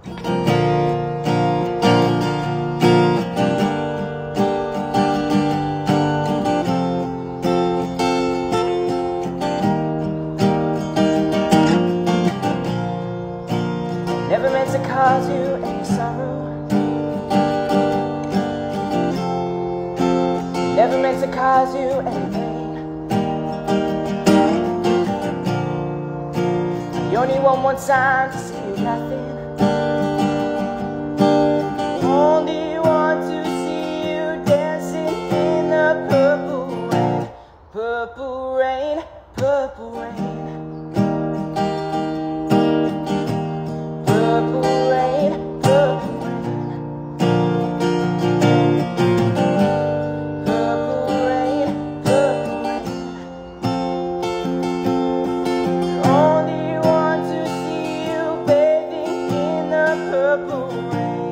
Never meant to cause you any sorrow. Never meant to cause you any pain. You only want one time to see you laughing. Only want to see you dancing in the purple rain. Purple rain, purple rain. Purple rain, purple rain. Purple rain, purple rain. Only want to see you bathing in the purple rain.